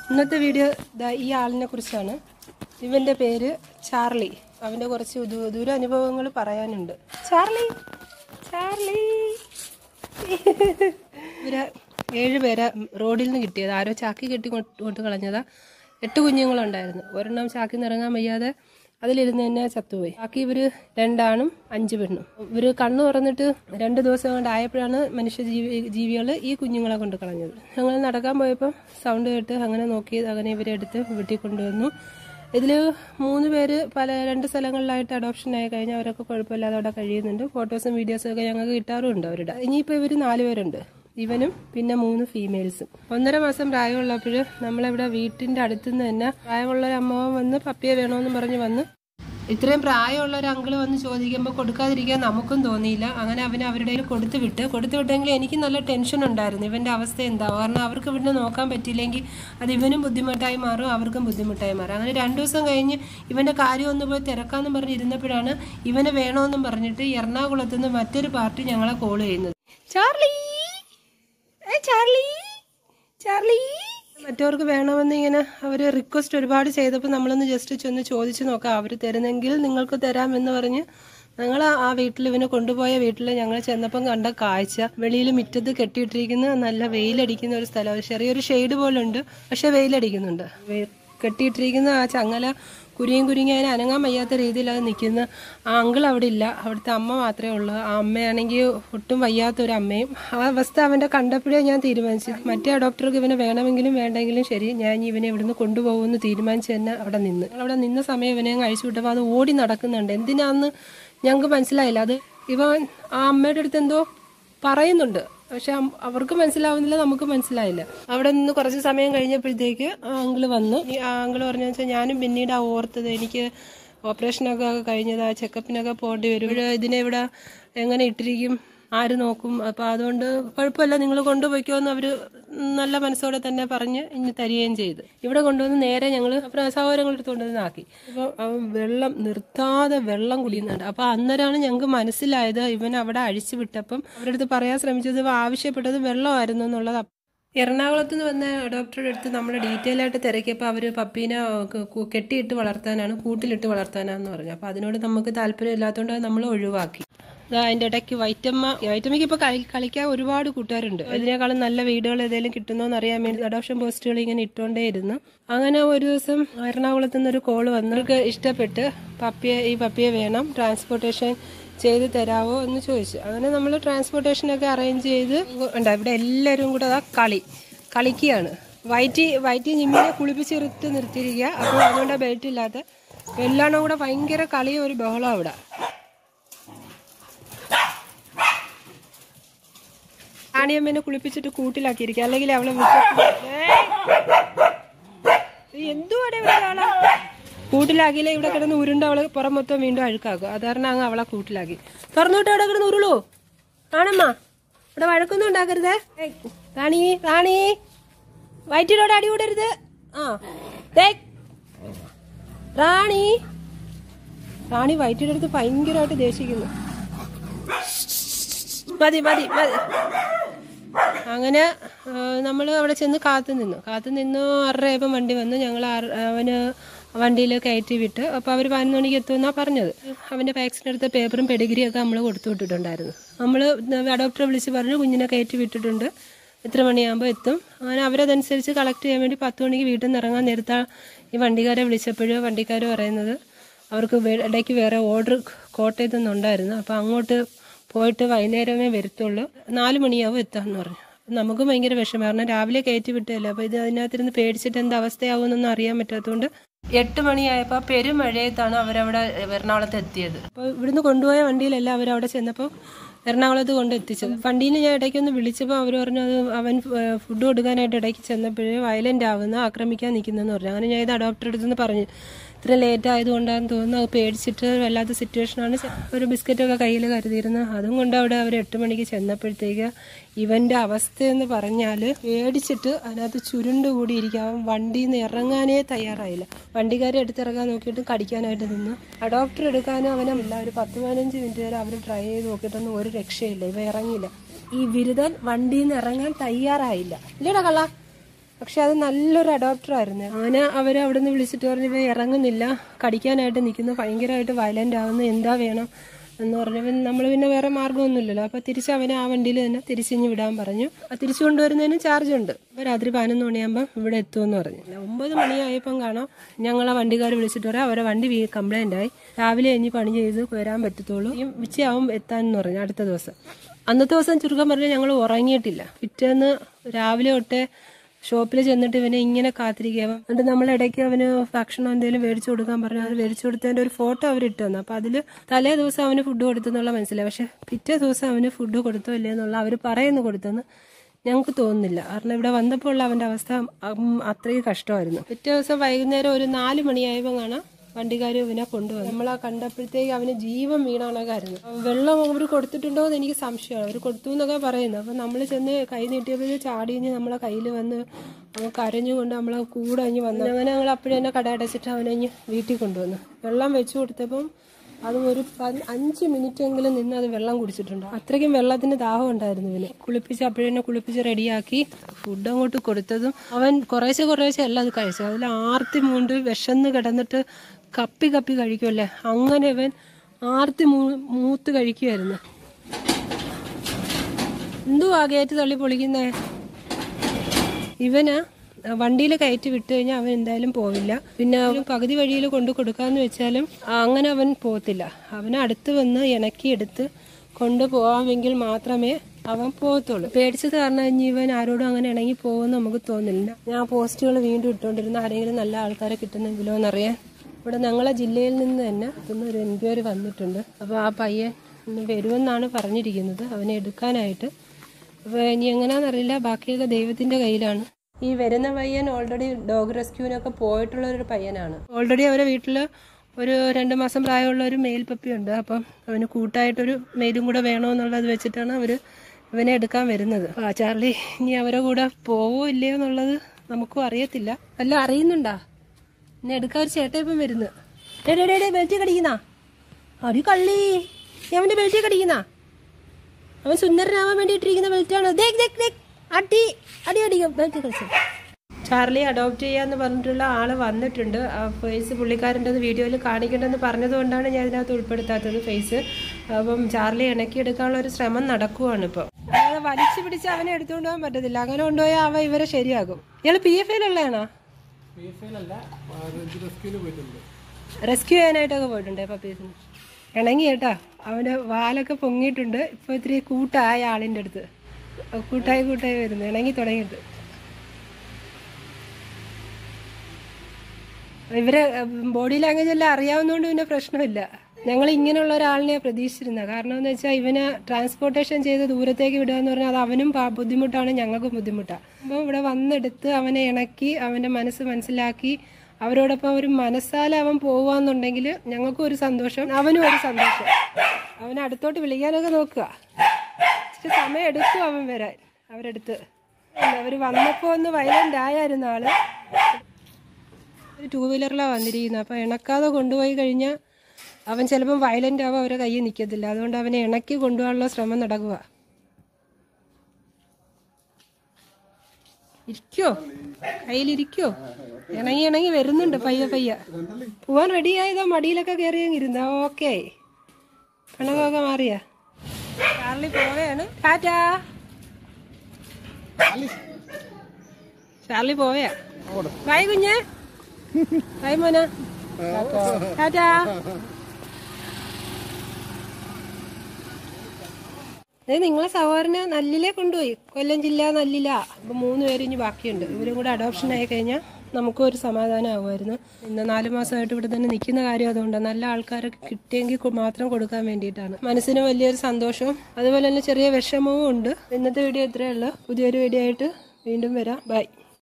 ഇന്നത്തെ വീഡിയോ ഈ ആളിനെ കുറിച്ചാണ്. ഇവന്റെ പേര് ചാർലി. അവന്റെ കുറച്ച് ദൂര അനുഭവങ്ങൾ പറയാനുണ്ട്. ചാർലി ചാർലി ഇവര് 7 പേരെ റോഡിൽ നിന്ന് കിട്ടിയത്. ആരോ ചാക്കി കെട്ടി കൊണ്ട് കളഞ്ഞതാ. 8 കുഞ്ഞുങ്ങളുണ്ടായിരുന്നു. ഒരെണ്ണം ചാക്കിൽ നിന്ന് ഇറങ്ങാൻ വയ്യാതെ അതിലിരുന്ന് തന്നെ ചത്തുപോയി. ബാക്കി ഇവര് 2 ആണും 5 പെണ്ണും. ഇവര് കണ്ണു തുറന്നിട്ട് 2 ദിവസം കൊണ്ട് ആയപ്പോഴാണ് മനുഷ്യ ജീവികൾ ഈ കുഞ്ഞുങ്ങളെ കൊണ്ട് കളഞ്ഞത്. ഞങ്ങൾ നടക്കാൻ പോയപ്പോൾ സൗണ്ട് കേട്ട് അങ്ങനെ നോക്കിയത്. അങ്ങനെ ഇവരെ എടുത്ത് വീട്ടിൽ കൊണ്ടുവന്നു. ഇതില് 3 പേര് 2 സ്ഥലങ്ങളിലായിട്ട് അഡോപ്ഷൻ ആയി കഴിഞ്ഞാൽ അവരൊക്കെ കുഴപ്പമില്ലാതെ അവിടെ കഴിയുന്നുണ്ട്. ഫോട്ടോസും വീഡിയോസും ഒക്കെ ഞങ്ങൾക്ക് കിട്ടാറുമുണ്ട് അവരുടെ. ഇനിയിപ്പോൾ ഇവര് 4 പേരുണ്ട്. ഇവനും പിന്നെ 3 ഫീമെയിൽസും. 1.5 മാസം പ്രായമുള്ളപ്പോൾ നമ്മളിവിടെ വീട്ടിന്റെ അടുത്തുനിന്ന് തന്നെ പ്രായമുള്ള ഒരു അമ്മ വന്ന് പപ്പിയെ വേണമെന്ന് പറഞ്ഞ് വന്ന് ഇത്രയും പ്രായമുള്ള ഒരു അങ്കിള് വന്ന് ചോദിക്കുമ്പോൾ കൊടുക്കാതിരിക്കാൻ നമുക്കും തോന്നിയില്ല. അങ്ങനെ അവരുടെ കൊടുത്തു വിട്ടെങ്കിൽ എനിക്ക് നല്ല ടെൻഷൻ ഉണ്ടായിരുന്നു. ഇവന്റെ അവസ്ഥ എന്താവും, കാരണം അവർക്ക് ഇവിടുന്ന് നോക്കാൻ പറ്റിയില്ലെങ്കിൽ അത് ഇവനും ബുദ്ധിമുട്ടായി മാറും, അവർക്കും ബുദ്ധിമുട്ടായി മാറും. അങ്ങനെ 2 ദിവസം കഴിഞ്ഞ് ഇവന്റെ കാര്യം ഒന്ന് പോയി തിരക്കാന്ന് പറഞ്ഞിരുന്നപ്പോഴാണ് ഇവനെ വേണമെന്നും പറഞ്ഞിട്ട് എറണാകുളത്ത് നിന്ന് മറ്റൊരു പാർട്ടി ഞങ്ങളെ കോൾ ചെയ്യുന്നത്. ചാർലി ചാർലി ചാർലി മറ്റവർക്ക് വേണമെന്ന് ഇങ്ങനെ അവർ റിക്വസ്റ്റ് ഒരുപാട് ചെയ്തപ്പോൾ നമ്മളൊന്ന് ജസ്റ്റ് ചെന്ന് ചോദിച്ചു നോക്കാം, അവർ തരുന്നെങ്കിൽ നിങ്ങൾക്ക് തരാമെന്ന് പറഞ്ഞ് ഞങ്ങൾ ആ വീട്ടിൽ ഇവനെ കൊണ്ടുപോയ വീട്ടിൽ ഞങ്ങൾ ചെന്നപ്പം കണ്ട കാഴ്ച, വെളിയിൽ മുറ്റത്ത് കെട്ടിയിട്ടിരിക്കുന്ന നല്ല വെയിലടിക്കുന്ന ഒരു സ്ഥലം. ചെറിയൊരു ഷെയ്ഡ് പോലെ ഉണ്ട്, പക്ഷെ വെയിലടിക്കുന്നുണ്ട്. കെട്ടിയിട്ടിരിക്കുന്ന ആ ചങ്ങല കുരുങ്ങി അതിന് അനങ്ങാൻ വയ്യാത്ത രീതിയിൽ അത് നിൽക്കുന്ന ആ അങ്കിൾ അവിടെ ഇല്ല. അവിടുത്തെ അമ്മ മാത്രമേ ഉള്ളൂ. ആ അമ്മയാണെങ്കിൽ ഒട്ടും വയ്യാത്തൊരു അമ്മയും. ആ അവസ്ഥ അവൻ്റെ കണ്ടപ്പോഴേ ഞാൻ തീരുമാനിച്ചു, മറ്റേ ഡോക്ടർക്ക് ഇവനെ വേണമെങ്കിലും വേണ്ടെങ്കിലും ശരി, ഞാൻ ഇവനെ ഇവിടുന്ന് കൊണ്ടുപോകുമെന്ന് തീരുമാനിച്ച് തന്നെ അവിടെ നിന്ന സമയം ഇവനെ അഴിച്ചു വിട്ടപ്പോൾ അത് ഓടി നടക്കുന്നുണ്ട്. എന്തിനാന്ന് ഞങ്ങൾക്ക് മനസ്സിലായില്ല. അത് ഇവൻ ആ അമ്മയുടെ അടുത്ത് എന്തോ പറയുന്നുണ്ട്, പക്ഷെ അവർക്ക് മനസ്സിലാവുന്നില്ല, നമുക്ക് മനസ്സിലായില്ല. അവിടെ നിന്ന് കുറച്ച് സമയം കഴിഞ്ഞപ്പോഴത്തേക്ക് ആ അങ്കിള് വന്നു. ആ അങ്കിള് പറഞ്ഞു വെച്ചാൽ ഞാനും പിന്നീട് ഓർത്തത് എനിക്ക് ഓപ്പറേഷനൊക്കെ കഴിഞ്ഞതാ, ചെക്കപ്പിനൊക്കെ പോകേണ്ടി വരും, ഇതിനെ ഇവിടെ എങ്ങനെ ഇട്ടിരിക്കും, ആര് നോക്കും, അപ്പൊ അതുകൊണ്ട് കുഴപ്പമില്ല നിങ്ങൾ കൊണ്ടുപോയിക്കോന്ന് അവര് നല്ല മനസ്സോടെ തന്നെ പറഞ്ഞ് ഇനി തരികയും ചെയ്ത് ഇവിടെ കൊണ്ടുവന്ന് നേരെ ഞങ്ങള് സഹോദരങ്ങളെടുത്ത് കൊണ്ടുവന്നാക്കി. അപ്പൊ വെള്ളം നിർത്താതെ വെള്ളം കുടിക്കുന്നുണ്ട്. അപ്പൊ അന്നേരമാണ് ഞങ്ങൾക്ക് മനസ്സിലായത് ഇവൻ അവിടെ അഴിച്ചു വിട്ടപ്പം അവരുടെ അടുത്ത് പറയാൻ ശ്രമിച്ചത് ആവശ്യപ്പെട്ടത് വെള്ളമായിരുന്നു എന്നുള്ളത്. എറണാകുളത്ത് നിന്ന് വന്ന ഡോക്ടറുടെ അടുത്ത് നമ്മൾ ഡീറ്റെയിൽ ആയിട്ട് തിരക്കിയപ്പോൾ അവർ പപ്പീനെ കെട്ടിയിട്ട് വളർത്താനാണ്, കൂട്ടിലിട്ട് വളർത്താനാന്ന് പറഞ്ഞു. അപ്പോൾ അതിനോട് നമുക്ക് താല്പര്യം ഇല്ലാത്തതുകൊണ്ട് നമ്മൾ ഒഴിവാക്കി. അതിൻ്റെ ഇടയ്ക്ക് വൈറ്റമ്മയ്ക്ക് ഇപ്പോൾ കളിക്കാൻ ഒരുപാട് കൂട്ടുകാരുണ്ട്. ഇതിനേക്കാളും നല്ല വീടുകൾ ഏതെങ്കിലും കിട്ടുന്നോന്ന് അറിയാൻ വേണ്ടി അഡോപ്ഷൻ പോസ്റ്റുകൾ ഇങ്ങനെ ഇട്ടുകൊണ്ടേ ഇരുന്നു. അങ്ങനെ ഒരു ദിവസം എറണാകുളത്ത് നിന്നൊരു കോള് വന്നവർക്ക് ഇഷ്ടപ്പെട്ട് ഈ പപ്പിയെ വേണം, ട്രാൻസ്പോർട്ടേഷൻ ചെയ്ത് തരാവോ എന്ന് ചോദിച്ചു. അങ്ങനെ നമ്മൾ ട്രാൻസ്പോർട്ടേഷനൊക്കെ അറേഞ്ച് ചെയ്ത് ഇവിടെ എല്ലാവരും കൂടെ കളിക്കുകയാണ്. വൈറ്റി നിമ്മിനെ കുളിപ്പിച്ചിട്ട് നിർത്തിയിരിക്കുക. അപ്പോൾ അതുകൊണ്ട് ബെൽറ്റ് ഇല്ലാത്ത എല്ലാണോ കൂടെ ഭയങ്കര കളിയും ഒരു ബഹളം അവിടെ. റാണിയമ്മേനെ കുളിപ്പിച്ചിട്ട് കൂട്ടിലാക്കിയിരിക്കുക, അല്ലെങ്കിൽ അവളെ എന്തുവാടെ ഒരാളാ കൂട്ടിലാക്കിയില്ല. ഇവിടെ കിടന്ന് ഉരുണ്ട് അവള് പുറം മൊത്തം വീണ്ടും അഴുക്കാക്കും. അത് കാരണം അങ്ങ് അവളെ കൂട്ടിലാക്കി. തുറന്നുവിട്ട് അവിടെ കിടന്ന് ഉരുളൂ. റാണമ്മ ഇവിടെ വഴക്കൊന്നും ഉണ്ടാക്കരുത്. റാണി വയറ്റിലോട് അടി കൂടരുത്. റാണി വയറ്റിയുടെ അടുത്ത് ഭയങ്കരമായിട്ട് ദേഷിക്കുന്നു. മതി. അങ്ങനെ നമ്മൾ അവിടെ ചെന്ന് കാത്തു നിന്നു. 6:30 വണ്ടി വന്നു. ഞങ്ങൾ അവന് വണ്ടിയിൽ കയറ്റി വിട്ട്. അപ്പോൾ അവർ 11 മണിക്ക് എത്തുമെന്നാണ് പറഞ്ഞത്. അവൻ്റെ വാക്സിൻ എടുത്ത പേപ്പറും പെഡിഗ്രിയും ഒക്കെ നമ്മൾ കൊടുത്തു വിട്ടിട്ടുണ്ടായിരുന്നു. നമ്മൾ ഡോക്ടറെ വിളിച്ച് പറഞ്ഞു കുഞ്ഞിനെ കയറ്റി വിട്ടിട്ടുണ്ട്, എത്ര മണിയാകുമ്പോൾ എത്തും. അങ്ങനെ അവരതനുസരിച്ച് കളക്ട് ചെയ്യാൻ വേണ്ടി 10 മണിക്ക് വീട്ടിൽ നിന്ന് ഇറങ്ങാൻ നേരത്തെ ഈ വണ്ടിക്കാരെ വിളിച്ചപ്പോഴും വണ്ടിക്കാർ പറയുന്നത് അവർക്ക് ഇടയ്ക്ക് വേറെ ഓർഡർ കോട്ടയത്തു നിന്നുണ്ടായിരുന്നു. അപ്പോൾ അങ്ങോട്ട് പോയിട്ട് വൈകുന്നേരമേ വരത്തുള്ളൂ, 4 മണിയാവും എത്താമെന്ന് പറഞ്ഞു. നമുക്ക് ഭയങ്കര വിഷമം, കാരണം രാവിലെ കയറ്റി വിട്ടല്ലോ. അപ്പോൾ അതിനകത്തിരുന്ന് പേടിച്ചിട്ട് എന്താ അവസ്ഥയാവുമെന്നൊന്നും അറിയാൻ പറ്റാത്തതുകൊണ്ട് 8 മണിയായപ്പോൾ പെരുമഴയത്താണ് അവരവിടെ എറണാകുളത്ത് എത്തിയത്. അപ്പോൾ ഇവിടുന്ന് കൊണ്ടുപോയ വണ്ടിയിലല്ല അവരവിടെ ചെന്നപ്പോൾ എറണാകുളത്ത് കൊണ്ടെത്തിച്ചത്. വണ്ടിയിൽ ഞാൻ ഇടയ്ക്കൊന്ന് വിളിച്ചപ്പോൾ അവർ പറഞ്ഞു അത് അവൻ ഫുഡ് കൊടുക്കാനായിട്ട് ഇടയ്ക്ക് ചെന്നപ്പോഴേ വയലൻ്റ് ആവുന്ന, ആക്രമിക്കാൻ നിൽക്കുന്നതെന്ന് പറഞ്ഞു. അങ്ങനെ ഞാൻ ഇത് ഡോക്ടറെ അടുത്തുനിന്ന് പറഞ്ഞു, ഇത്ര ലേറ്റ് ആയതുകൊണ്ടാണെന്ന് തോന്നുന്നു, അത് പേടിച്ചിട്ട് വല്ലാത്ത സിറ്റുവേഷനാണ്. ഒരു ബിസ്ക്കറ്റൊക്കെ കയ്യിൽ കരുതിയിരുന്നത്, അതും കൊണ്ട് അവിടെ അവർ 8 മണിക്ക് ചെന്നപ്പോഴത്തേക്ക് ഇവൻ്റെ അവസ്ഥയെന്ന് പറഞ്ഞാൽ പേടിച്ചിട്ട് അതിനകത്ത് ചുരുണ്ടുകൂടിയിരിക്കുക. അവൻ വണ്ടിയിൽ നിന്ന് ഇറങ്ങാനേ തയ്യാറായില്ല. വണ്ടിക്കാരെ എടുത്തിറങ്ങാൻ നോക്കിയിട്ട് കടിക്കാനായിട്ട് നിന്ന്. ആ ഡോക്ടർ എടുക്കാനും അവനല്ല. ഒരു 10-15 മിനിറ്റ് വരെ അവർ ട്രൈ ചെയ്ത് നോക്കിയിട്ടൊന്നും ഒരു രക്ഷയില്ല. ഇവ ഇറങ്ങിയില്ല. ഈ ബിരുദൻ വണ്ടിയിൽ നിന്ന് ഇറങ്ങാൻ തയ്യാറായില്ല. ഇല്ലേടാ കള്ള, പക്ഷെ അത് നല്ലൊരു അഡോപ്റ്ററായിരുന്നു. അവര് അവിടെ നിന്ന് വിളിച്ചിട്ട് പറഞ്ഞു ഇവ ഇറങ്ങുന്നില്ല, കടിക്കാനായിട്ട് നിൽക്കുന്നു, ഭയങ്കരമായിട്ട് വയലന്റ് ആവുന്നു, എന്താ വേണം എന്ന് പറഞ്ഞു. നമ്മൾ പിന്നെ വേറെ മാർഗ്ഗമൊന്നുമില്ലല്ലോ. അപ്പോൾ തിരിച്ച് അവനെ ആ വണ്ടിയിൽ തന്നെ തിരിച്ചിഞ്ഞ് വിടാൻ പറഞ്ഞു. തിരിച്ചു കൊണ്ടുവരുന്നതിന് ചാർജ് ഉണ്ട്. അപ്പോൾ രാത്രി 11 മണിയാകുമ്പോൾ ഇവിടെ എത്തുമെന്ന് പറഞ്ഞു. 9 മണിയായപ്പം കാണാം ഞങ്ങളെ വണ്ടിക്കാർ വിളിച്ചിട്ട് പറയാം അവരെ വണ്ടി കംപ്ലൈൻ്റ് ആയി, രാവിലെ കഴിഞ്ഞ് പണി ചെയ്ത് വരാൻ പറ്റത്തുള്ളൂ, ഈ ഉച്ചയാവും എത്താനെന്ന് പറഞ്ഞു അടുത്ത ദിവസം. അന്നത്തെ ദിവസം ചുരുക്കം പറഞ്ഞാൽ ഞങ്ങൾ ഉറങ്ങിയിട്ടില്ല. പിറ്റേന്ന് രാവിലെ തൊട്ടേ ഷോപ്പിൽ ചെന്നിട്ട് ഇവനെ ഇങ്ങനെ കാത്തിരിക്കുക. എന്നിട്ട് നമ്മളിടയ്ക്ക് അവന് ഭക്ഷണം എന്തെങ്കിലും മേടിച്ചു കൊടുക്കാൻ പറഞ്ഞു. അത് മേടിച്ചു കൊടുത്തതിൻ്റെ ഒരു ഫോട്ടോ അവർ ഇട്ടു തന്നു. അപ്പോൾ അതിൽ തലേ ദിവസം അവന് ഫുഡ് കൊടുത്തെന്നുള്ള മനസ്സിലായി. പക്ഷെ പിറ്റേ ദിവസം അവന് ഫുഡ് കൊടുത്തോ ഇല്ലേ എന്നുള്ള അവർ പറയുന്നു കൊടുത്തെന്ന് ഞങ്ങൾക്ക് തോന്നുന്നില്ല. കാരണം ഇവിടെ വന്നപ്പോൾ ഉള്ള അവൻ്റെ അവസ്ഥ അത്രയും കഷ്ടമായിരുന്നു. പിറ്റേ ദിവസം വൈകുന്നേരം ഒരു 4 മണിയായപ്പോൾ കാണാം വണ്ടിക്കാർ ഇവനെ കൊണ്ടുവന്നു. നമ്മളാ കണ്ടപ്പോഴത്തേക്ക് അവന് ജീവൻ വീണാണക്കായിരുന്നു. വെള്ളം അവർ കൊടുത്തിട്ടുണ്ടോ എന്ന് എനിക്ക് സംശയമാണ്. അവർ കൊടുത്തു എന്നൊക്കെ പറയുന്നു. അപ്പം നമ്മൾ ചെന്ന് കൈ നീട്ടിയപ്പോൾ ചാടിഞ്ഞ് നമ്മളെ കയ്യിൽ വന്ന് അവൻ കരഞ്ഞുകൊണ്ട് നമ്മളെ കൂടെ അഞ്ഞ് വന്നു. അങ്ങനെ ഞങ്ങൾ അപ്പോഴും തന്നെ കട അടച്ചിട്ട് അവനഞ്ഞ് വീട്ടിൽ കൊണ്ടുവന്നു. വെള്ളം വെച്ച് കൊടുത്തപ്പം അതും ഒരു 5 മിനിറ്റെങ്കിലും നിന്ന് അത് വെള്ളം കുടിച്ചിട്ടുണ്ടോ. അത്രയ്ക്കും വെള്ളത്തിന് ദാഹം ഉണ്ടായിരുന്നു ഇവന്. അപ്പോഴെന്നെ കുളിപ്പിച്ച് റെഡിയാക്കി ഫുഡ് അങ്ങോട്ട് കൊടുത്തതും അവൻ കുറേശ്ശെ എല്ലാം അത് കഴിച്ചു. അതിൽ ആർത്തി മൂണ്ട് വിശന്ന് കിടന്നിട്ട് കപ്പി കഴിക്കുമല്ലേ, അങ്ങനെ ഇവൻ ആർത്തി മൂത്ത് കഴിക്കുമായിരുന്നു. എന്തുവാ ഗേറ്റ് തള്ളി പൊളിക്കുന്നേ? ഇവന് വണ്ടിയിൽ കയറ്റി വിട്ടു കഴിഞ്ഞാൽ അവൻ എന്തായാലും പോവില്ല. പിന്നെ അവൻ പകുതി വഴിയിൽ കൊണ്ടു കൊടുക്കാന്ന് വെച്ചാലും അങ്ങനെ അവൻ പോകത്തില്ല. അവനെ അടുത്ത് വന്ന് ഇണക്കിയെടുത്ത് കൊണ്ടുപോകാമെങ്കിൽ മാത്രമേ അവൻ പോകത്തുള്ളൂ. പേടിച്ചത് കാരണം ഇവൻ ആരോടും അങ്ങനെ ഇണങ്ങി പോകുമെന്ന് നമുക്ക് തോന്നില്ല. ഞാൻ പോസ്റ്റുകൾ വീണ്ടും ഇട്ടുകൊണ്ടിരുന്ന ആരെങ്കിലും നല്ല ആൾക്കാരെ കിട്ടുന്നെങ്കിലോ എന്നറിയാൻ. ഇവിടെ ഞങ്ങളെ ജില്ലയിൽ നിന്ന് തന്നെ ഒരു എൻക്വയറി വന്നിട്ടുണ്ട്. അപ്പോൾ ആ പയ്യൻ ഇന്ന് വരുമെന്നാണ് പറഞ്ഞിരിക്കുന്നത് അവനെ എടുക്കാനായിട്ട്. അപ്പോൾ ഇനി എങ്ങനെയാണെന്നറിയില്ല, ബാക്കിയൊക്കെ ദൈവത്തിൻ്റെ കയ്യിലാണ്. ഈ വരുന്ന പയ്യൻ ഓൾറെഡി ഡോഗ് റെസ്ക്യൂവിനൊക്കെ പോയിട്ടുള്ള ഒരു പയ്യനാണ്. ഓൾറെഡി അവരെ വീട്ടിൽ ഒരു 2 മാസം പ്രായമുള്ള ഒരു മെയിൽ പപ്പിയുണ്ട്. അപ്പം അവന് കൂട്ടായിട്ടൊരു മെയിലും കൂടെ വേണമെന്നുള്ളത് വെച്ചിട്ടാണ് അവർ ഇവനെ എടുക്കാൻ വരുന്നത്. ആ ചാർലി ഇനി അവരെ കൂടെ പോവോ ഇല്ലയോ എന്നുള്ളത് നമുക്കും അറിയത്തില്ല. വല്ല അറിയുന്നുണ്ടാ? ഇനി എടുക്കാൻ ഒരു ചേട്ടൻ ഇപ്പം വരുന്നു. ബെൽറ്റ് കടിക്കുന്ന അടി കള്ളി, അവന്റെ ബെൽറ്റ് കടിക്കുന്ന അവൻ സുന്ദരനാവാൻ വേണ്ടിയിട്ടിരിക്കുന്ന ബെൽറ്റാണ്. അടി അടി അടിക്കും ബെൽറ്റ് കളിച്ചു. ചാർലി അഡോപ്റ്റ് ചെയ്യാന്ന് പറഞ്ഞിട്ടുള്ള ആള് വന്നിട്ടുണ്ട്. ഫേസ് പുള്ളിക്കാരൻ്റെ വീഡിയോയിൽ കാണിക്കേണ്ടെന്ന് പറഞ്ഞതുകൊണ്ടാണ് ഞാൻ ഇതിനകത്ത് ഉൾപ്പെടുത്താത്തത് ഫേസ്. അപ്പം ചാർലി ഇണക്കിയെടുക്കാനുള്ള ഒരു ശ്രമം നടക്കുവാണ് ഇപ്പോൾ. അതായത് വലിച്ചു പിടിച്ച് അവനെ എടുത്തുകൊണ്ട് പോകാൻ പറ്റത്തില്ല. അങ്ങനെ കൊണ്ടുപോയാൽ അവൻ ഇവരെ ശരിയാകും. ഇയാൾ PFIയിലുള്ളതാണോ? റെസ്ക്യൂ ചെയ്യാനായിട്ടൊക്കെ പോയിട്ടുണ്ട് പപ്പീസിന്. ഇണങ്ങി കേട്ടാ, അവൻ്റെ വാലൊക്കെ പൊങ്ങിയിട്ടുണ്ട്. ഇപ്പോൾ ഇത്തിരി കൂട്ടായ ആളിൻ്റെ അടുത്ത് കൂട്ടായി വരുന്നു, ഇണങ്ങി തുടങ്ങിയിട്ട്. ഇവരെ ബോഡി ലാംഗ്വേജ് എല്ലാം അറിയാവുന്നതുകൊണ്ട് പിന്നെ പ്രശ്നമില്ല. ഞങ്ങൾ ഇങ്ങനെയുള്ള ഒരാളിനെ പ്രതീക്ഷിച്ചിരുന്നത്. കാരണം എന്ന് വെച്ചാൽ ഇവനെ ട്രാൻസ്പോർട്ടേഷൻ ചെയ്ത് ദൂരത്തേക്ക് വിടുക എന്ന് പറഞ്ഞാൽ അത് അവനും ബുദ്ധിമുട്ടാണ്, ഞങ്ങൾക്കും ബുദ്ധിമുട്ടാണ്. അപ്പോൾ ഇവിടെ വന്നെടുത്ത് അവനെ ഇണക്കി അവൻ്റെ മനസ്സ് മനസ്സിലാക്കി അവരോടൊപ്പം ഒരു മനസ്സാല അവൻ പോവാന്നുണ്ടെങ്കിൽ ഞങ്ങൾക്കും ഒരു സന്തോഷം, അവനും ഒരു സന്തോഷം. അവനെ അടുത്തോട്ട് വിളിക്കാനൊക്കെ നോക്കുക. ഇച്ചിരി സമയം എടുക്കും അവൻ വരാൻ. അവരെടുത്ത് അവർ വന്നപ്പോൾ ഒന്ന് വയലന്റ് ആയിരുന്നു ആള്. ഒരു 2 വീലറിലാണ് വന്നിരിക്കുന്നത്. അപ്പോൾ ഇണക്കാതെ കൊണ്ടുപോയി കഴിഞ്ഞാൽ അവൻ ചിലപ്പം വയലന്റ് ആവാൻ അവരെ കയ്യിൽ നിൽക്കത്തില്ല. അതുകൊണ്ട് അവനെ ഇണക്കി കൊണ്ടുപോകാനുള്ള ശ്രമം നടക്കുക. ഇരിക്കോ, കയ്യിലിരിക്കോ? ഇണങ്ങി വരുന്നുണ്ട് പയ്യ. പോവാൻ റെഡിയായതാ, മടിയിലൊക്കെ കയറിയങ്ങിരുന്ന. ഓക്കെ, പണമൊക്കെ മാറിയാ. ചാർലി പോവുകയാണ്. ടാറ്റാ. ചാർലി പോവയാ. ബൈ കുഞ്ഞേ, ബൈ മോന, ടാറ്റാ. നിങ്ങളെ സഹോദരനെ നല്ലിലെ കൊണ്ടുപോയി, കൊല്ലം ജില്ല നല്ലില. അപ്പൊ 3 പേര് ഇനി ബാക്കിയുണ്ട്. ഇവരും കൂടെ അഡോപ്ഷൻ ആയി കഴിഞ്ഞാൽ നമുക്കും ഒരു സമാധാനം ആവുമായിരുന്നു. ഇന്ന് 4 മാസമായിട്ട് ഇവിടെ തന്നെ നിൽക്കുന്ന കാര്യം അതുകൊണ്ടാണ്. നല്ല ആൾക്കാരെ കിട്ടിയെങ്കിൽ മാത്രം കൊടുക്കാൻ വേണ്ടിയിട്ടാണ്. മനസ്സിന് വലിയൊരു സന്തോഷവും അതുപോലെ തന്നെ ചെറിയ വിഷമവും ഉണ്ട്. ഇന്നത്തെ വീഡിയോ ഇത്രയേ ഉള്ളൂ. പുതിയൊരു വീഡിയോ ആയിട്ട് വീണ്ടും വരാം. ബൈ.